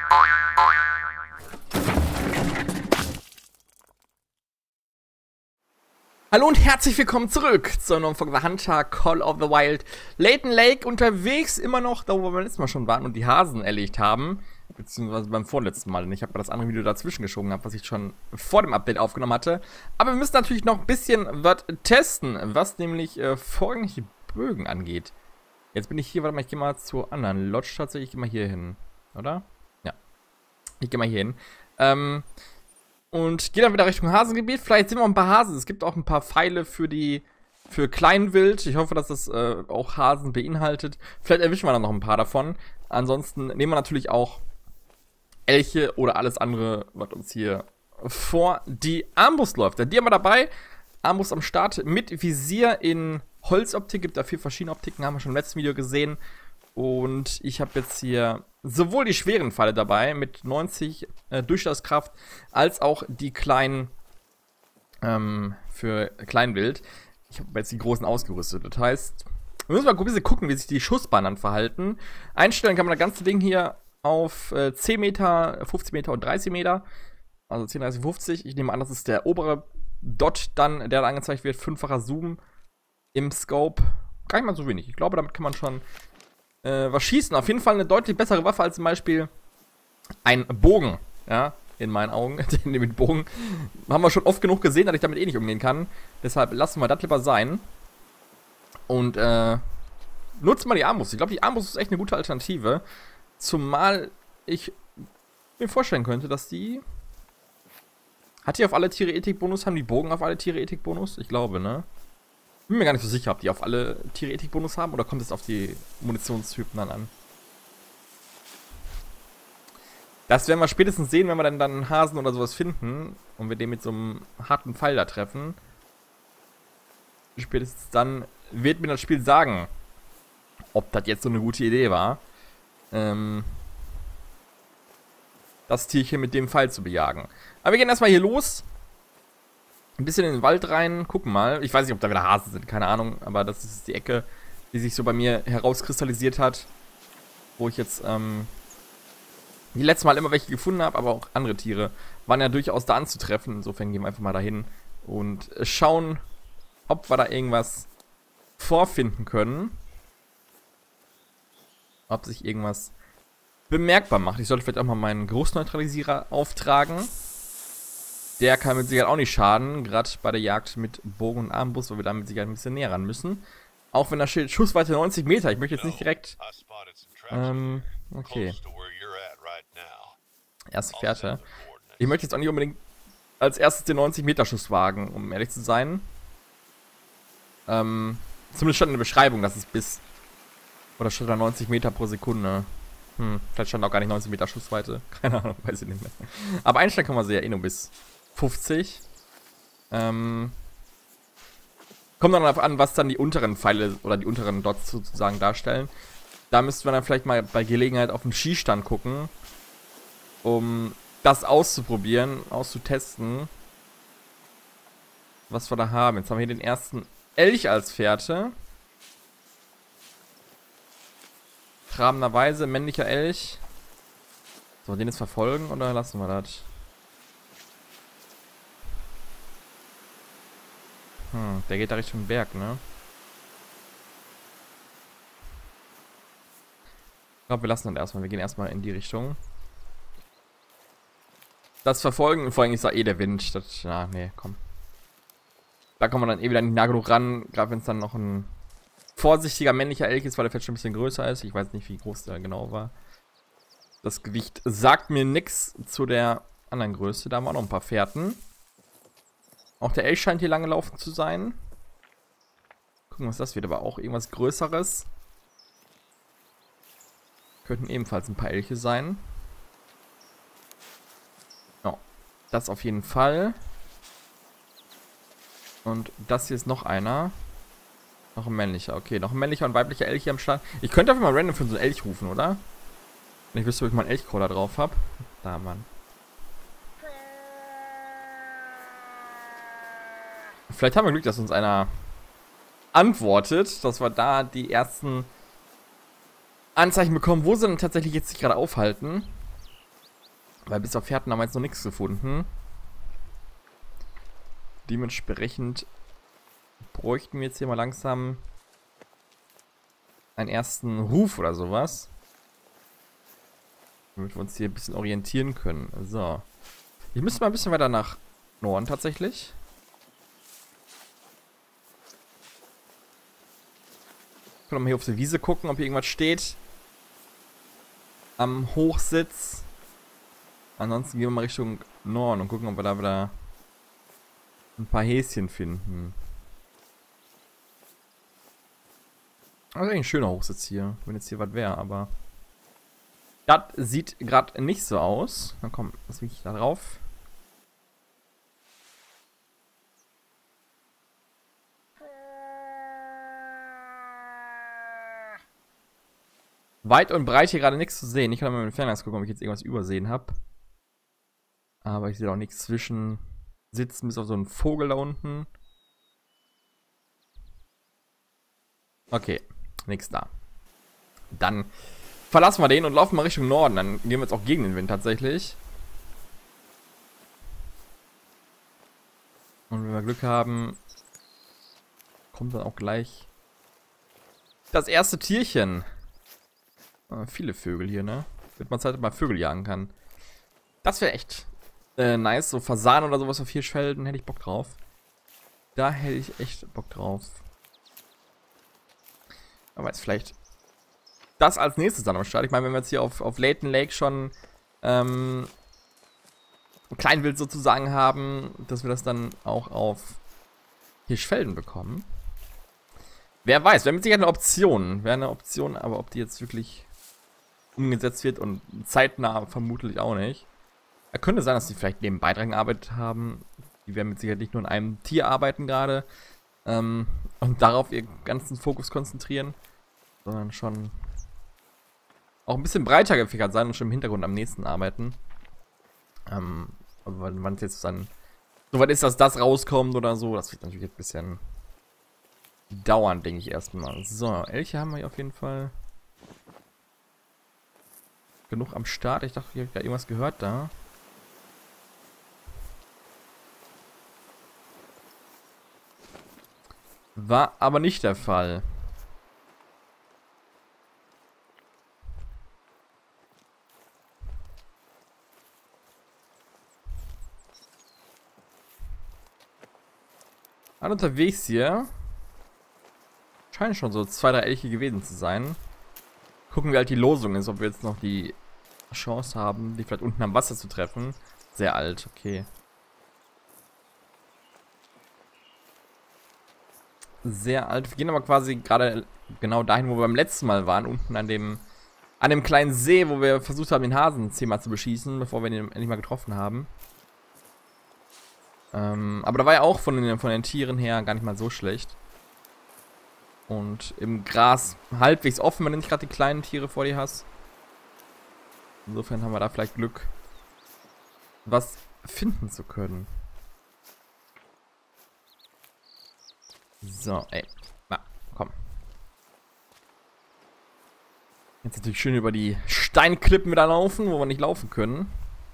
Hallo und herzlich willkommen zurück zu einer neuen Folge The Hunter Call of the Wild. Layton Lake unterwegs, immer noch da, wo wir beim letzten Mal schon waren und die Hasen erlegt haben. Beziehungsweise beim vorletzten Mal. Und ich habe das andere Video dazwischen geschoben, was ich schon vor dem Update aufgenommen hatte. Aber wir müssen natürlich noch ein bisschen was testen, was nämlich vorrangig Bögen angeht. Jetzt bin ich hier, warte mal, ich gehe mal zur anderen Lodge tatsächlich. Ich gehe mal hier hin, oder? Ja. Ich gehe mal hier hin. Und gehe dann wieder Richtung Hasengebiet. Vielleicht sind wir ein paar Hasen. Es gibt auch ein paar Pfeile für Kleinwild. Ich hoffe, dass das auch Hasen beinhaltet. Vielleicht erwischen wir dann noch ein paar davon. Ansonsten nehmen wir natürlich auch Elche oder alles andere, was uns hier vor die Armbrust läuft. Die haben wir dabei. Armbrust am Start mit Visier in Holzoptik. Gibt da 4 verschiedene Optiken, haben wir schon im letzten Video gesehen. Und ich habe jetzt hier sowohl die schweren Pfeile dabei mit 90 Durchschlagskraft, als auch die kleinen für Kleinwild. Ich habe jetzt die großen ausgerüstet. Das heißt, wir müssen mal ein bisschen gucken, wie sich die Schussbahnen dann verhalten. Einstellen kann man das ganze Ding hier auf 10 Meter, 15 Meter und 30 Meter. Also 10, 30, 50. Ich nehme an, das ist der obere Dot dann, der da angezeigt wird. 5-facher Zoom im Scope. Gar nicht mal so wenig. Ich glaube, damit kann man schon was schießen. Auf jeden Fall eine deutlich bessere Waffe als zum Beispiel ein Bogen. Ja, in meinen Augen. Den mit Bogen haben wir schon oft genug gesehen, dass ich damit eh nicht umgehen kann. Deshalb lassen wir das lieber sein. Und nutzen wir die Armbrust. Ich glaube, die Armbrust ist echt eine gute Alternative. Zumal ich mir vorstellen könnte, dass die... Hat die auf alle Tiere Ethik-Bonus? Haben die Bogen auf alle Tiere Ethik-Bonus? Ich glaube, ne? Bin mir gar nicht so sicher, ob die auf alle Tiere Ethik-Bonus haben oder kommt es auf die Munitionstypen dann an. Das werden wir spätestens sehen, wenn wir dann einen Hasen oder sowas finden und wir den mit so einem harten Pfeil da treffen. Spätestens dann wird mir das Spiel sagen, ob das jetzt so eine gute Idee war, das Tierchen mit dem Pfeil zu bejagen. Aber wir gehen erstmal hier los. Ein bisschen in den Wald rein, gucken mal. Ich weiß nicht, ob da wieder Hasen sind, keine Ahnung. Aber das ist die Ecke, die sich so bei mir herauskristallisiert hat. Wo ich jetzt die letzte Mal immer welche gefunden habe, aber auch andere Tiere waren ja durchaus da anzutreffen. Insofern gehen wir einfach mal dahin und schauen, ob wir da irgendwas vorfinden können. Ob sich irgendwas bemerkbar macht. Ich sollte vielleicht auch mal meinen Geruchsneutralisierer auftragen. Der kann mit Sicherheit auch nicht schaden, gerade bei der Jagd mit Bogen und Armbrust, weil wir da mit Sicherheit ein bisschen näher ran müssen. Auch wenn da steht Schussweite 90 Meter. Ich möchte jetzt nicht direkt... okay. Erste Fährte. Ich möchte jetzt auch nicht unbedingt als erstes den 90 Meter Schuss wagen, um ehrlich zu sein. Zumindest stand in der Beschreibung, dass es bis... Oder stand da 90 Meter pro Sekunde. Vielleicht stand auch gar nicht 90 Meter Schussweite. Keine Ahnung, weiß ich nicht mehr. Aber einstellen kann man sie ja eh nur bis 50. Kommt dann darauf an, was dann die unteren Pfeile oder die unteren Dots sozusagen darstellen. Da müssten wir dann vielleicht mal bei Gelegenheit auf den Schießstand gucken, um das auszuprobieren, auszutesten, was wir da haben. Jetzt haben wir hier den ersten Elch als Fährte. Trabenderweise, männlicher Elch. Sollen wir den jetzt verfolgen oder lassen wir das? Der geht da Richtung Berg, ne? Ich glaube, wir lassen das erstmal. Wir gehen erstmal in die Richtung. Das Verfolgen, vor allem ist da eh der Wind. Das, ja, nee, komm. Da kommen wir dann eh wieder nicht nah genug ran, gerade wenn es dann noch ein vorsichtiger männlicher Elch ist, weil der vielleicht schon ein bisschen größer ist. Ich weiß nicht, wie groß der genau war. Das Gewicht sagt mir nichts zu der anderen Größe. Da haben wir auch noch ein paar Fährten. Auch der Elch scheint hier lange laufen zu sein. Gucken, was das wird. Aber auch irgendwas Größeres. Könnten ebenfalls ein paar Elche sein. Ja, das auf jeden Fall. Und das hier ist noch einer. Noch ein männlicher. Okay, noch ein männlicher und weiblicher Elch hier am Start. Ich könnte einfach mal random für so einen Elch rufen, oder? Wenn ich wüsste, ob ich mal einen Elchcrawler drauf habe. Da, Mann. Vielleicht haben wir Glück, dass uns einer antwortet, dass wir da die ersten Anzeichen bekommen, wo sie dann tatsächlich jetzt sich gerade aufhalten. Weil bis auf Fährten haben wir jetzt noch nichts gefunden. Dementsprechend bräuchten wir jetzt hier mal langsam einen ersten Ruf oder sowas. Damit wir uns hier ein bisschen orientieren können. So. Ich müsste mal ein bisschen weiter nach Norden tatsächlich. Können wir mal hier auf die Wiese gucken, ob hier irgendwas steht. Am Hochsitz. Ansonsten gehen wir mal Richtung Norden und gucken, ob wir da wieder ein paar Häschen finden. Also eigentlich ein schöner Hochsitz hier, wenn jetzt hier was wäre, aber das sieht gerade nicht so aus. Dann komm, lass mich da drauf. Weit und breit hier gerade nichts zu sehen. Ich kann mal mit dem Fernglas gucken, ob ich jetzt irgendwas übersehen habe. Aber ich sehe auch nichts zwischen Sitzen bis auf so einen Vogel da unten. Okay, nichts da. Dann verlassen wir den und laufen mal Richtung Norden. Dann gehen wir jetzt auch gegen den Wind tatsächlich. Und wenn wir Glück haben, kommt dann auch gleich das erste Tierchen. Viele Vögel hier, ne? Wird man Zeit, dass man Vögel jagen kann. Das wäre echt nice. So Fasan oder sowas auf Hirschfelden hätte ich Bock drauf. Da hätte ich echt Bock drauf. Aber jetzt vielleicht das als nächstes dann am Start. Ich meine, wenn wir jetzt hier auf Layton Lake schon Kleinwild sozusagen haben, dass wir das dann auch auf Hirschfelden bekommen. Wer weiß, wäre mit Sicherheit eine Option. Wäre eine Option, aber ob die jetzt wirklich umgesetzt wird und zeitnah vermutlich auch nicht. Es könnte sein, dass die vielleicht nebenbei dran gearbeitet haben. Die werden mit Sicherheit nicht nur in einem Tier arbeiten gerade und darauf ihren ganzen Fokus konzentrieren, sondern schon auch ein bisschen breiter gefächert sein und schon im Hintergrund am nächsten arbeiten. Aber wann es jetzt dann soweit ist, dass das rauskommt oder so, das wird natürlich ein bisschen dauern, denke ich erstmal. So, Elche haben wir hier auf jeden Fall genug am Start. Ich dachte, ich habe da irgendwas gehört da. War aber nicht der Fall. Alle unterwegs hier. Scheinen schon so 2, 3 Elche gewesen zu sein. Gucken, wie halt die Losung ist, ob wir jetzt noch die Chance haben, die vielleicht unten am Wasser zu treffen. Sehr alt, okay. Sehr alt. Wir gehen aber quasi gerade genau dahin, wo wir beim letzten Mal waren. Unten an dem kleinen See, wo wir versucht haben, den Hasen 10-mal zu beschießen, bevor wir ihn endlich mal getroffen haben. Aber da war ja auch von den Tieren her gar nicht mal so schlecht. Und im Gras halbwegs offen, wenn du nicht gerade die kleinen Tiere vor dir hast. Insofern haben wir da vielleicht Glück, was finden zu können. So, ey. Na, komm. Jetzt natürlich schön über die Steinklippen wieder laufen, wo wir nicht laufen können.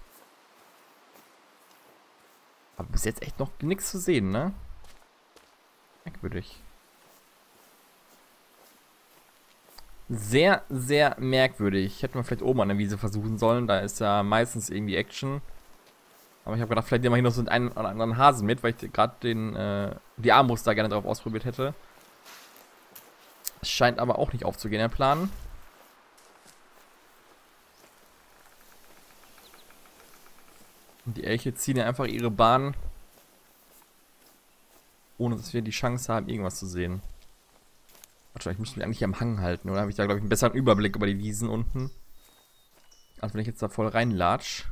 Aber bis jetzt echt noch nichts zu sehen, ne? Merkwürdig. Sehr, sehr merkwürdig. Hätten wir vielleicht oben an der Wiese versuchen sollen. Da ist ja meistens irgendwie Action. Aber ich habe gedacht, vielleicht nehmen wir hier noch so einen oder anderen Hasen mit, weil ich gerade die Armbrust da gerne drauf ausprobiert hätte. Es scheint aber auch nicht aufzugehen, der Plan. Und die Elche ziehen ja einfach ihre Bahn, ohne dass wir die Chance haben, irgendwas zu sehen. Warte, ich müsste mich eigentlich am Hang halten, oder? Habe ich da, glaube ich, einen besseren Überblick über die Wiesen unten. Als wenn ich jetzt da voll reinlatsch.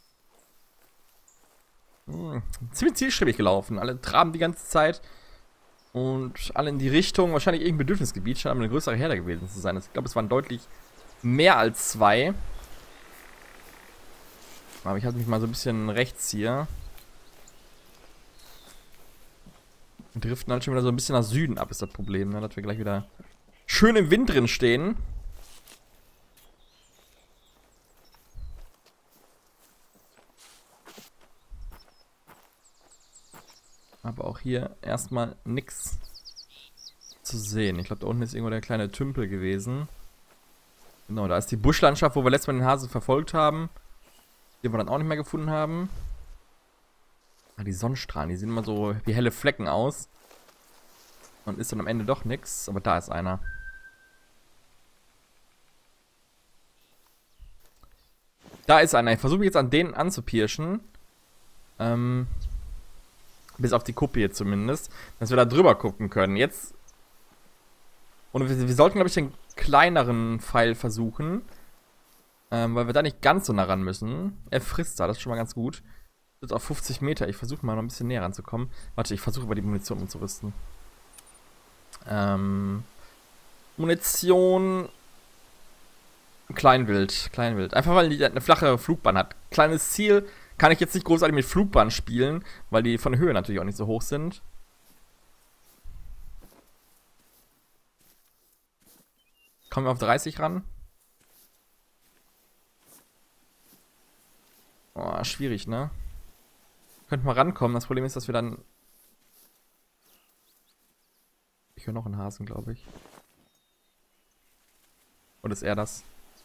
Ziemlich zielstrebig gelaufen. Alle traben die ganze Zeit. Und alle in die Richtung, wahrscheinlich irgendein Bedürfnisgebiet. Scheint aber eine größere Herde gewesen zu sein. Ich glaube, es waren deutlich mehr als 2. Aber ich halte mich mal so ein bisschen rechts hier. Wir driften halt schon wieder so ein bisschen nach Süden ab, ist das Problem, ne? Dass wir gleich wieder schön im Wind drin stehen. Aber auch hier erstmal nichts zu sehen. Ich glaube, da unten ist irgendwo der kleine Tümpel gewesen. Genau, da ist die Buschlandschaft, wo wir letztes Mal den Hasen verfolgt haben. Die wir dann auch nicht mehr gefunden haben. Ah, die Sonnenstrahlen, die sehen immer so wie helle Flecken aus. Und ist dann am Ende doch nichts. Aber da ist einer. Da ist einer. Ich versuche mich jetzt an den anzupirschen. Bis auf die Kuppe hier zumindest. Dass wir da drüber gucken können. Jetzt. Und wir sollten, glaube ich, den kleineren Pfeil versuchen. Weil wir da nicht ganz so nah ran müssen. Er frisst da, das ist schon mal ganz gut. Jetzt auf 50 Meter. Ich versuche mal noch ein bisschen näher ranzukommen. Warte, ich versuche über die Munition umzurüsten. Munition. Kleinwild. Einfach weil die eine flache Flugbahn hat. Kleines Ziel kann ich jetzt nicht großartig mit Flugbahn spielen, weil die von der Höhe natürlich auch nicht so hoch sind. Kommen wir auf 30 ran? Oh, schwierig, ne? Könnten wir rankommen. Das Problem ist, dass wir dann... Ich höre noch einen Hasen, glaube ich. Oder ist er das?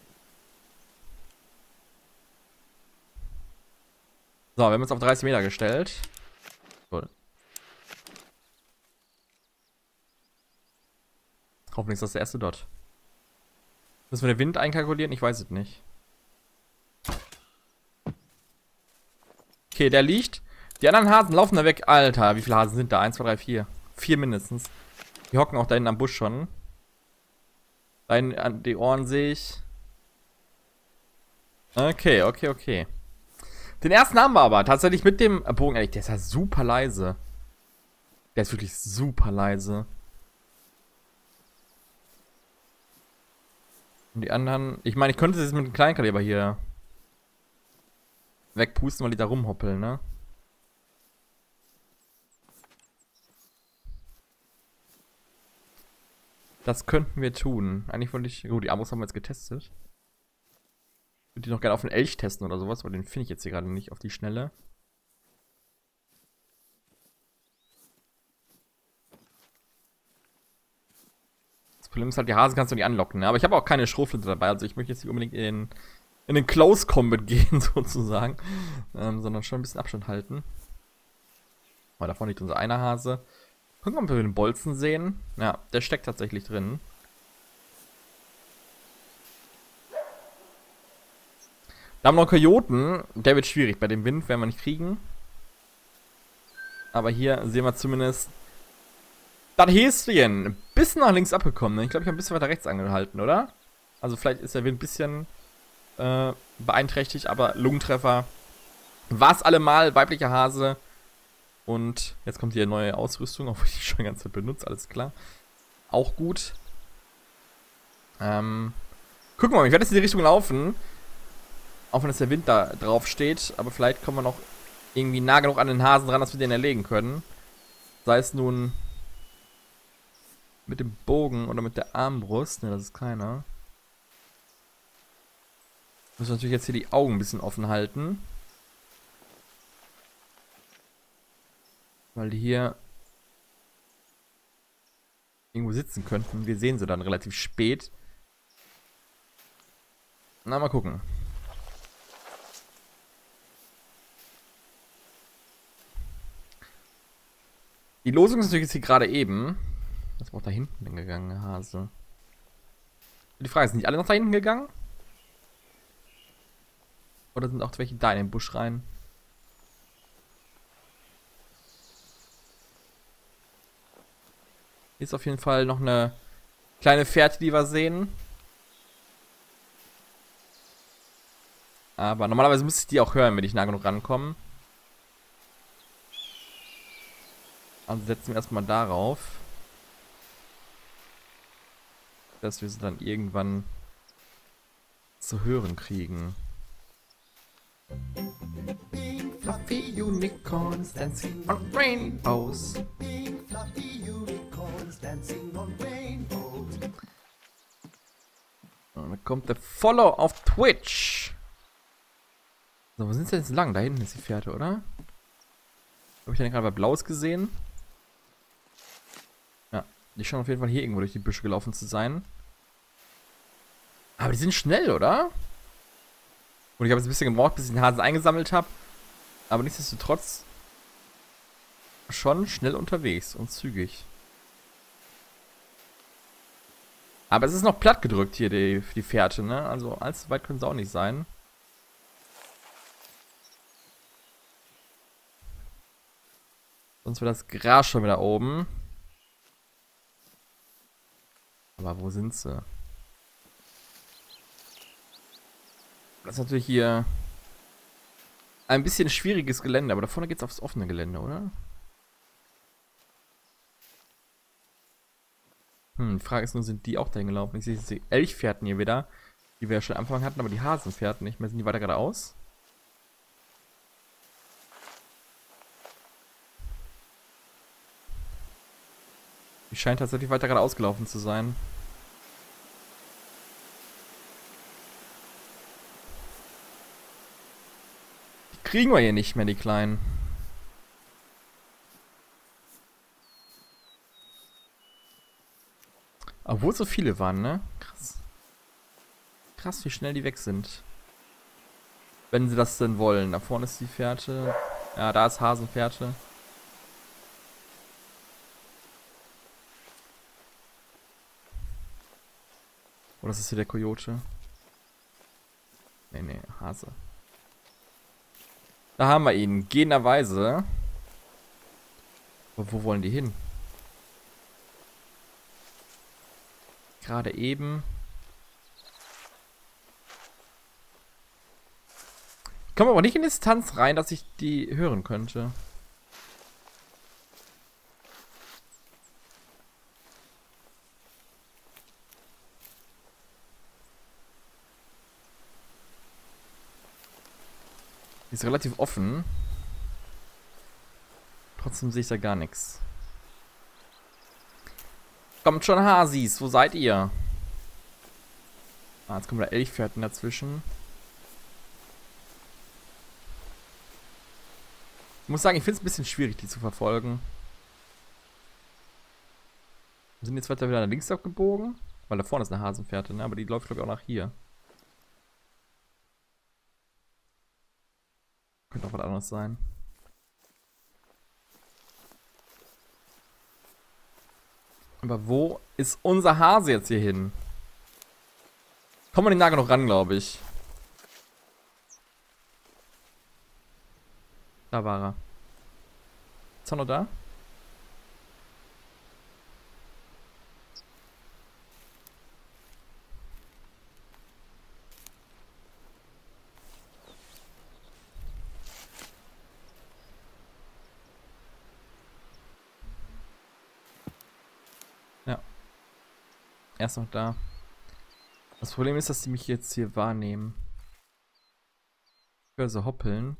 So, wir haben uns auf 30 Meter gestellt. Cool. Hoffentlich ist das der erste Dot. Müssen wir den Wind einkalkulieren? Ich weiß es nicht. Okay, der liegt. Die anderen Hasen laufen da weg. Alter, wie viele Hasen sind da? 1, 2, 3, 4. 4 mindestens. Die hocken auch da hinten am Busch schon. Da hinten an die Ohren sehe ich. Okay. Den ersten haben wir aber tatsächlich mit dem Bogen. Der ist ja super leise. Der ist wirklich super leise. Und die anderen... Ich meine, ich könnte es jetzt mit dem Kleinkaliber hier wegpusten, weil die da rumhoppeln, ne? Das könnten wir tun. Eigentlich wollte ich... Gut, die Amos haben wir jetzt getestet. Ich würde die noch gerne auf den Elch testen oder sowas, aber den finde ich jetzt hier gerade nicht auf die Schnelle. Das Problem ist halt, die Hasen kannst du nicht anlocken, ne? Aber ich habe auch keine Schrotflinte dabei, also ich möchte jetzt nicht unbedingt in den Close Combat gehen, sozusagen. Sondern schon ein bisschen Abstand halten. Aber davon liegt unser einer Hase. Gucken, ob wir den Bolzen sehen. Ja, der steckt tatsächlich drin. Da haben wir noch Kojoten. Der wird schwierig. Bei dem Wind werden wir nicht kriegen. Aber hier sehen wir zumindest das Häschen. Ein bisschen nach links abgekommen. Ich glaube, ich habe ein bisschen weiter rechts angehalten, oder? Also vielleicht ist der Wind ein bisschen beeinträchtigt, aber Lungentreffer. War es allemal. Weiblicher Hase. Und jetzt kommt hier neue Ausrüstung, obwohl ich die schon die ganze Zeit benutze, alles klar. Auch gut. Gucken wir mal, ich werde jetzt in die Richtung laufen. Auch wenn jetzt der Wind da drauf steht. Aber vielleicht kommen wir noch irgendwie nah genug an den Hasen dran, dass wir den erlegen können. Sei es nun mit dem Bogen oder mit der Armbrust. Ne, das ist keiner. Müssen wir natürlich jetzt hier die Augen ein bisschen offen halten. Weil die hier irgendwo sitzen könnten. Wir sehen sie dann relativ spät. Na, mal gucken. Die Losung ist natürlich jetzt hier gerade eben. Was war auch da hinten denn gegangen, Hase? Die Frage ist, sind nicht alle noch da hinten gegangen? Oder sind auch welche da in den Busch rein? Hier ist auf jeden Fall noch eine kleine Fährte, die wir sehen. Aber normalerweise müsste ich die auch hören, wenn ich nah genug rankomme. Also setzen wir erstmal darauf, dass wir sie dann irgendwann zu hören kriegen. Fluffy unicorns dancing on rainbows. Und dann kommt der Follow auf Twitch. So, wo sind sie jetzt lang? Da hinten ist die Fährte, oder? Habe ich denn gerade was Blaues gesehen? Ja, die scheinen auf jeden Fall hier irgendwo durch die Büsche gelaufen zu sein. Aber die sind schnell, oder? Und ich habe jetzt ein bisschen gebraucht, bis ich den Hasen eingesammelt habe. Aber nichtsdestotrotz schon schnell unterwegs und zügig. Aber es ist noch platt gedrückt hier, die Fährte, ne? Also allzu weit können sie auch nicht sein. Sonst wäre das Gras schon wieder oben. Aber wo sind sie? Das ist natürlich hier ein bisschen schwieriges Gelände, aber da vorne geht es aufs offene Gelände, oder? Die Frage ist nur, sind die auch dahin gelaufen? Ich sehe die Elchfährten hier wieder, die wir ja schon am Anfang hatten, aber die Hasenfährten nicht mehr. Sind die weiter geradeaus? Die scheint tatsächlich weiter geradeaus gelaufen zu sein. Die kriegen wir hier nicht mehr, die Kleinen. Obwohl so viele waren, ne? Krass. Krass, wie schnell die weg sind. Wenn sie das denn wollen. Da vorne ist die Fährte. Ja, da ist Hasenfährte. Oder ist das hier der Kojote? Nee, Hase. Da haben wir ihn. Gehenderweise. Aber wo wollen die hin? Gerade eben. Ich komme aber nicht in Distanz rein, dass ich die hören könnte. Die ist relativ offen. Trotzdem sehe ich da gar nichts. Kommt schon, Hasis, wo seid ihr? Ah, jetzt kommen da Elchfährten dazwischen. Ich muss sagen, ich finde es ein bisschen schwierig, die zu verfolgen. Wir sind jetzt weiter wieder nach links abgebogen. Weil da vorne ist eine Hasenfährte, ne? Aber die läuft, glaube ich, auch nach hier. Könnte auch was anderes sein. Aber wo ist unser Hase jetzt hier hin? Kommen wir den nah genug ran, glaube ich. Da war er. Ist er noch da? Ja. Er ist noch da. Das Problem ist, dass die mich jetzt hier wahrnehmen. Ich höre sie hoppeln.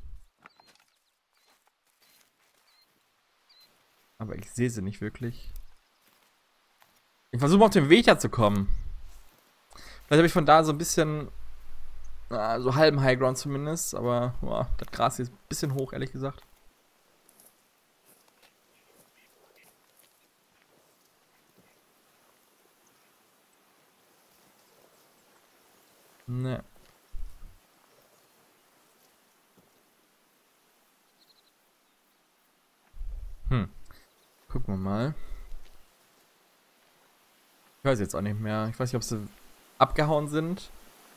Aber ich sehe sie nicht wirklich. Ich versuche mal auf den Weg zu kommen. Vielleicht habe ich von da so ein bisschen, so halben Highground zumindest, aber boah, das Gras hier ist ein bisschen hoch, ehrlich gesagt. Ne. Gucken wir mal. Ich weiß jetzt auch nicht mehr. Ich weiß nicht, ob sie abgehauen sind.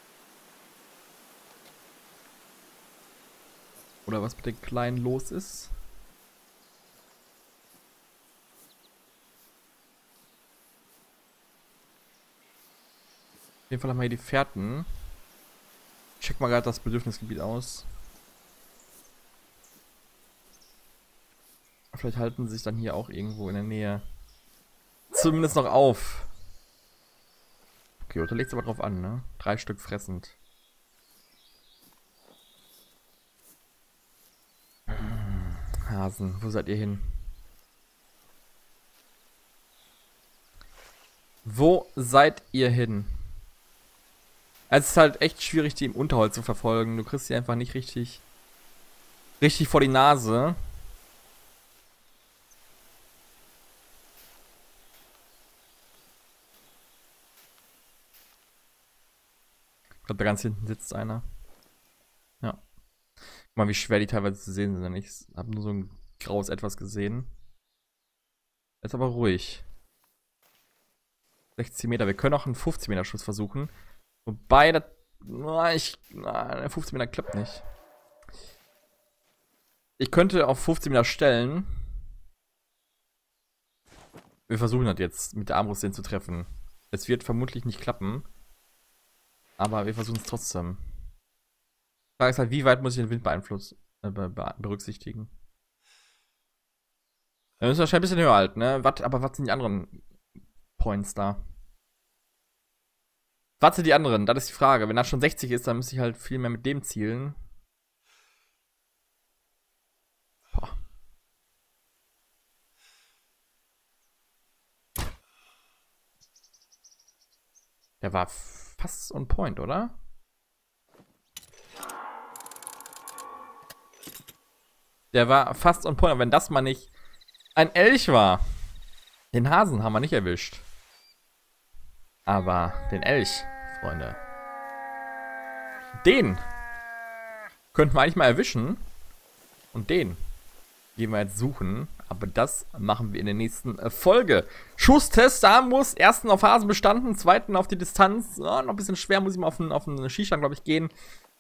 Oder was mit den Kleinen los ist. Auf jeden Fall haben wir hier die Fährten. Ich check mal gerade das Bedürfnisgebiet aus. Vielleicht halten sie sich dann hier auch irgendwo in der Nähe zumindest noch auf. Okay, da legt es aber drauf an, ne? 3 Stück fressend. Hasen, wo seid ihr hin? Wo seid ihr hin? Es ist halt echt schwierig, die im Unterholz zu verfolgen. Du kriegst sie einfach nicht richtig vor die Nase. glaube, da ganz hinten sitzt einer. Ja. Guck mal, wie schwer die teilweise zu sehen sind. Ich habe nur so ein graues Etwas gesehen. Ist aber ruhig. 16 Meter. Wir können auch einen 15 Meter Schuss versuchen. Wobei, der 15 Meter klappt nicht. Ich könnte auf 15 Meter stellen. Wir versuchen das jetzt mit der Armbrust den zu treffen. Es wird vermutlich nicht klappen. Aber wir versuchen es trotzdem. Die Frage ist halt, wie weit muss ich den Wind berücksichtigen? Wir müssen wahrscheinlich ein bisschen höher halten, ne? Aber was sind die anderen Points da? Was sind die anderen? Das ist die Frage. Wenn das schon 60 ist, dann müsste ich halt viel mehr mit dem zielen. Boah. Der war fast on point, oder? Der war fast on point, aber wenn das mal nicht ein Elch war. Den Hasen haben wir nicht erwischt. Aber den Elch, Freunde. Den könnten wir eigentlich mal erwischen. Und den gehen wir jetzt suchen. Aber das machen wir in der nächsten Folge. Schusstest, da muss ersten auf Hasen bestanden, zweiten auf die Distanz. Oh, noch ein bisschen schwer, muss ich mal auf einen Skistand, glaube ich, gehen.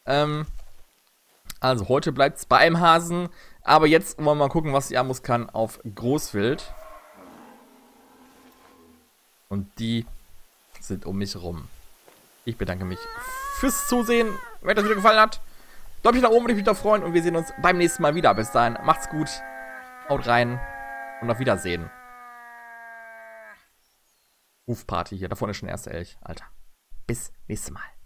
Also heute bleibt es bei einem Hasen. Aber jetzt wollen wir mal gucken, was die Armbrust kann auf Großwild. Und die sind um mich rum. Ich bedanke mich fürs Zusehen. Wenn euch das Video gefallen hat, Däumchen nach oben, würde ich mich da freuen. Und wir sehen uns beim nächsten Mal wieder. Bis dahin, macht's gut. Haut rein. Und auf Wiedersehen. Rufparty hier. Da vorne ist schon der erste Elch. Alter. Bis nächstes Mal.